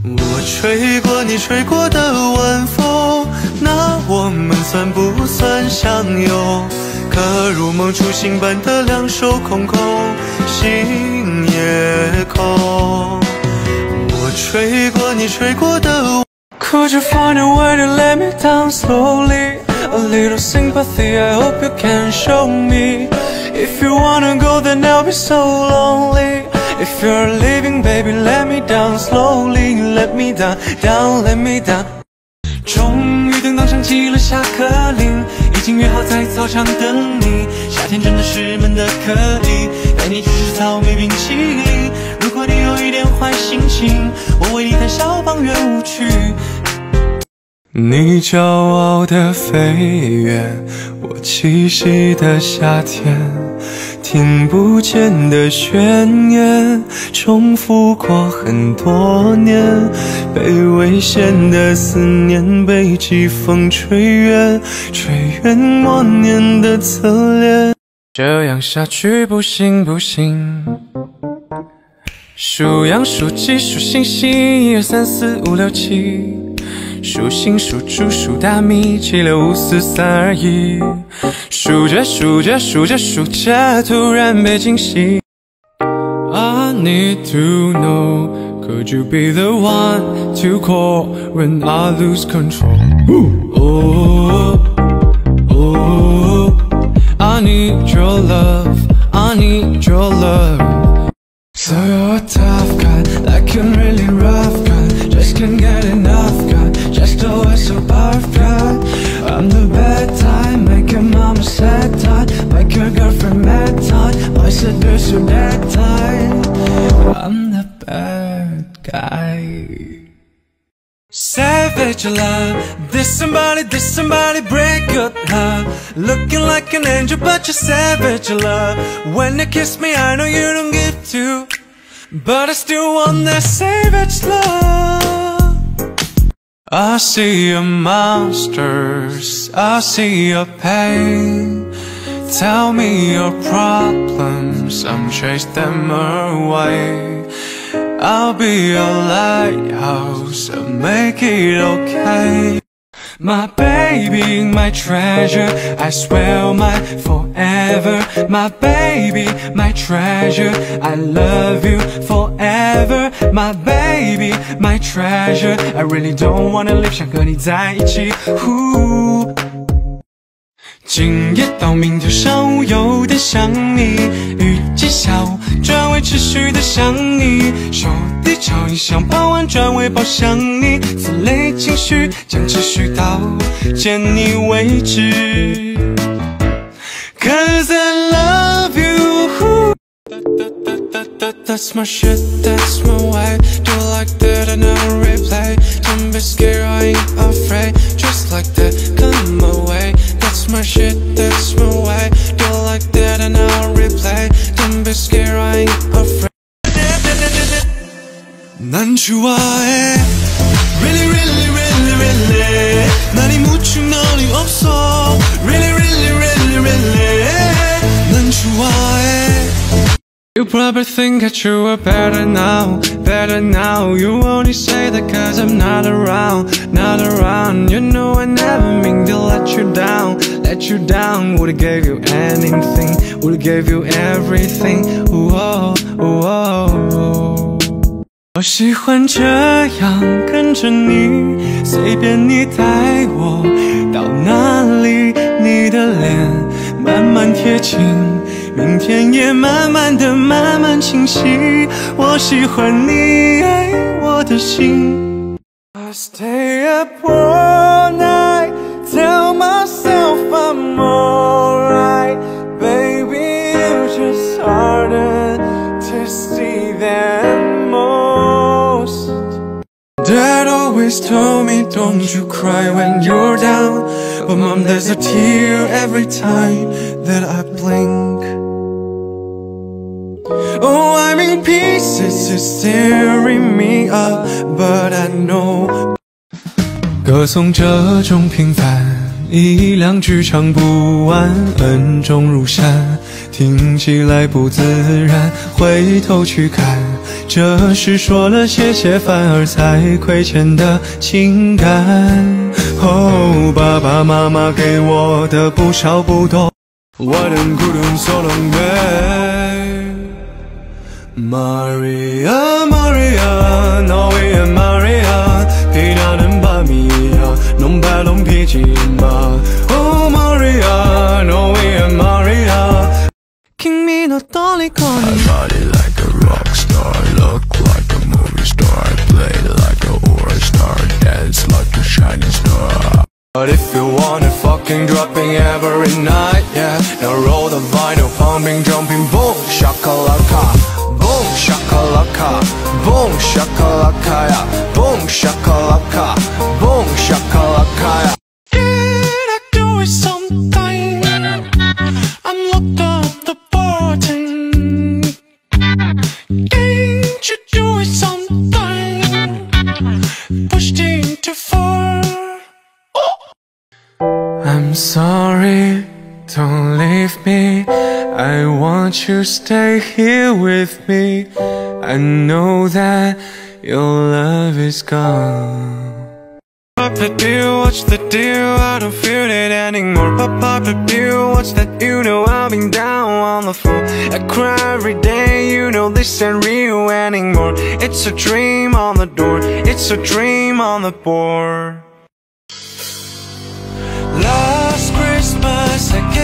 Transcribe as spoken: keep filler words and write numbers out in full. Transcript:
我吹过你吹过的晚风，那我们算不算相拥？可如梦初醒般的两手空空，心也空。我吹过你吹过的。Could you find a way to let me down slowly? A little sympathy, I hope you can show me. If you wanna go, then I'll be so lonely. If you're leaving, baby, let me down slowly. Let me down, down, let me down. 终于等到响起了下课铃，已经约好在操场等你。夏天真的是闷得可以，带你去吃草莓冰淇淋。如果你有一点坏心情，我为你弹消防乐舞曲。你骄傲的飞跃，我栖息的夏天，听不见的宣言，重复过很多年，被危险的思念，被季风吹远，吹远我念的侧脸。这样下去不行不行，数羊数鸡数星星，一二三四五六七。数星数猪数大米，七六五四三二一。数着数着数着数着，突然被惊喜。I need to know, could you be the one to call when I lose control? Oh, oh, I need your love, I need your love. So you're a tough guy, like a really rough guy, just can't get enough guy, just always so perfect. I'm the bad type, make your mama sad type, make your girlfriend mad type, I seduce you that type. I'm the bad guy. Savage love, this somebody, this somebody break your heart. Looking like an angel but you're savage love. When you kiss me I know you don't give to, but I still want that savage love. I see your monsters, I see your pain. Tell me your problems, I'm chase them away. I'll be your lighthouse, I'll make it okay. My baby, my treasure, I swear my forever. My baby, my treasure, I love you forever. My baby, my treasure, I really don't wanna live 想和你在一起。今夜到明天上午有点想你，雨季下午转为持续的想你，手地脚印像傍晚转为饱想你，此类情绪将持续到见你为止。Cause I love you. That's my shit, that's my way. Do like that and I'll replay. Don't be scared, I ain't afraid. Just like that, come my way. That's my shit, that's my way. Do like that and I'll replay. Don't be scared, I ain't afraid. 난 좋아해 Really really really really 많이 묻힌 너니 없어 Really really really really 난 좋아해. You probably think that you are better now, better now. You only say that cause I'm not around, not around. You know I never mean to let you down, let you down. Would've gave you anything, would've gave you everything. Whoa, whoa. 我喜欢这样跟着你，随便你带我到哪里，你的脸慢慢贴近，明天也慢慢的慢慢清晰。我喜欢你，我的心。I stay up all night, tell myself I'm alright. Baby, you just harder to see than most. Dad always told me don't you cry when you're down, but mom, there's a tear every time that I blink. Oh, I'm in pieces, it's tearing me up, but I know. 歌颂这种平凡，一两句唱不完，恩重如山， 听起来不自然，回头去看，这是说了谢谢反而才亏欠的情感。哦，爸爸妈妈给我的不少不多，我能苦痛所能背。Maria Maria 너의 Maria 비나는 밤이야 넌 발론 피지 마. Oh Maria 너의 Maria King me 너 떨리거든. I body like a rock star, look like a movie star, play like a orange star, dance like a shining star. But if you want it, fucking dropping every night, yeah. Now roll the vinyl, pumping, jumping, boom, shakalaka, boom, shakalaka, boom, shakalaka, yeah. Boom, shakalaka, boom, shakalaka, yeah. Did I do it something? I'm locked up the button. Did you do it something? Pushed in too far. I'm sorry, don't leave me. I want you to stay here with me. I know that your love is gone. Pop the deal, what's the deal? I don't feel it anymore. Pop, pop the deal, what's that? You know I've been down on the floor. I cry every day, you know this ain't real anymore. It's a dream on the door, it's a dream on the board. Last Christmas I